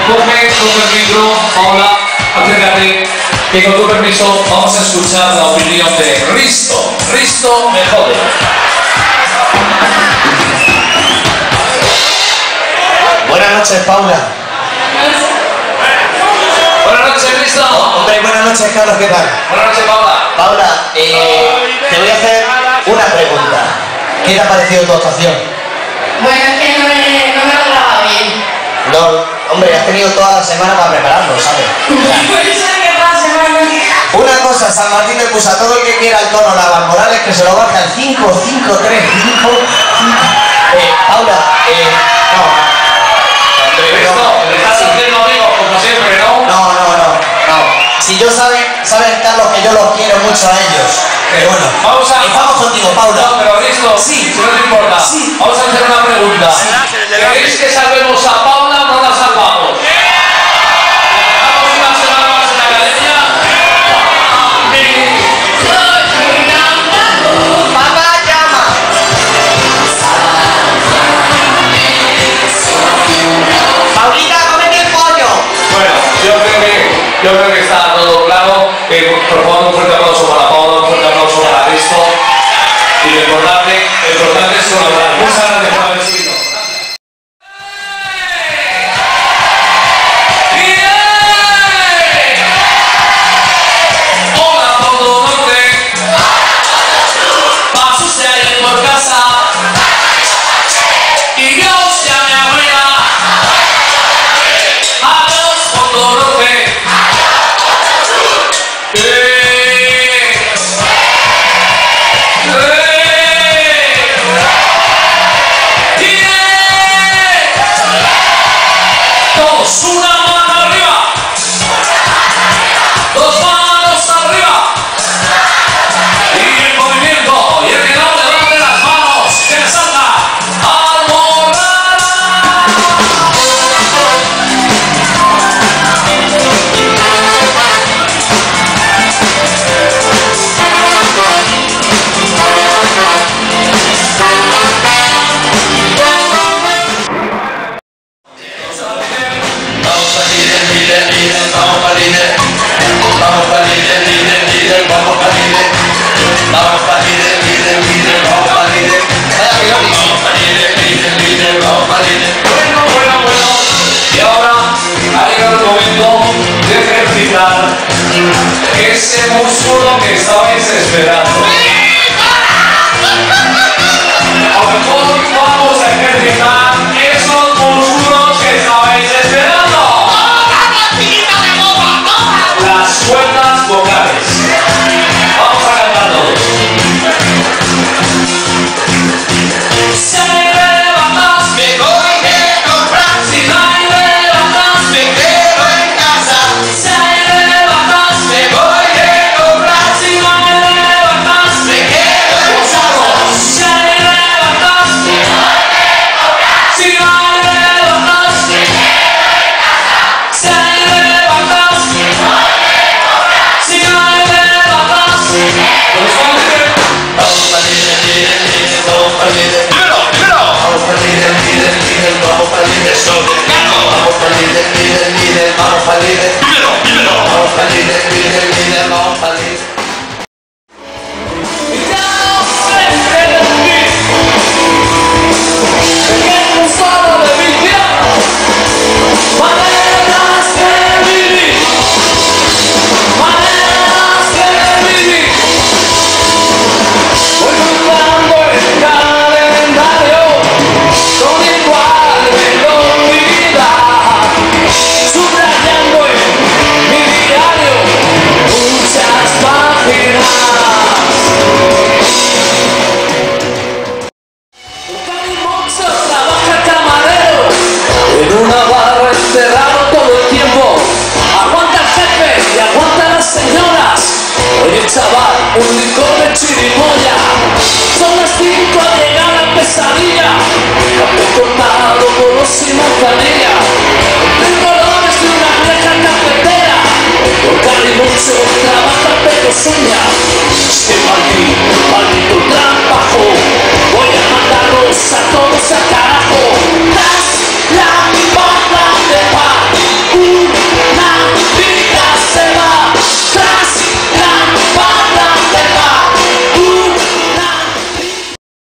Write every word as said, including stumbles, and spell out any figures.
coge, coge el micro, Paula, acércate, que con tu permiso vamos a escuchar la opinión de Risto. Risto me jode. Buenas noches, Paula. Buenas noches, Risto. Oh, hombre, buenas noches, Carlos, ¿qué tal? Buenas noches, Paula. Paula, eh, te voy a hacer una pregunta. ¿Qué te ha parecido tu actuación? Bueno, es que no me, no me lo grababa bien. No, hombre, has tenido toda la semana para prepararlo, ¿sabes? Por eso es que toda semana... Una cosa, San Martín le puso a todo el que quiera el tono Naval Morales que se lo baja al cinco, cinco, tres, cinco, cinco. Eh, Paula, eh, no. Risto, ¿le estás haciendo amigos como siempre, no? No, no, no, no. Si yo sabes, sabes, Carlos, que yo los quiero mucho a ellos. Pero bueno, Vamos a... estamos contigo, Paula. No, pero Risto, Sí. si no te importa, Sí. vamos a hacer una pregunta. ¿Queréis que salvemos a Paula o no la salvamos? ¿Dejamos una semana más en la academia? Papá llama. Paulita, cómete el pollo. Bueno, yo creo que, yo creo que está todo claro. Eh, por favor, un fuerte aplauso para Paula, un fuerte aplauso para Risto. Y lo importante, lo importante es colaborar. Muchas gracias por haber sido. Hola, Polo Norte. Paso usted ahí por casa. Y Dios ya mi abuela. Adiós, Polo Norte. Todos, una mano arriba, dos manos arriba, y el movimiento, y el que no levante las manos, que me salga, Almorrana. Vamos a líder, líder, líder, vamos pa' líder. Vamos pa' líder, líder, líder, vamos pa' líder. Vamos pa' líder, líder, líder, vamos pa' líder. Vamos pa' líder, líder, líder, vamos pa' líder. Bueno, bueno, bueno, y ahora ha llegado el momento de ejercitar ese músculo que estabais esperando. A lo mejor vamos a ejercitar esos músculos que estabais esperando. Las cuerdas vocales. Vamos a cantar todos. Si me levantas, Me voy a comprar, si me levantas, me quedo en casa. si me levantas, Me voy a comprar, si me levantas, me quedo en casa. si me levantas, si me levantas, si me levantas, si me levantas. ¿Los jóvenes? Vamos pa' líder, líder, líder, vamos pa' líder. Vamos pa' líder, líder, líder, vamos pa' líder. Vamos pa' líder, líder, líder, vamos pa' líder. Vamos pa' líder, líder, líder, vamos pa' líder. Ya no sé qué decir. Pequeño solo de mi tierra, maneras de vivir, maneras de vivir. Voy buscando el calendario con igual velocidad, subrayando en mi diario muchas páginas. Cali Monster trabaja camarero en una barra encerrado todo el tiempo. Aguanta el jefe y aguanta las señoras. Oye chaval, un licor de chirimoya. Son las cinco a llegar a pesadilla. Café cortado, bolos y manzanilla. Tres colores de una vieja cafetera. Con Cali Monster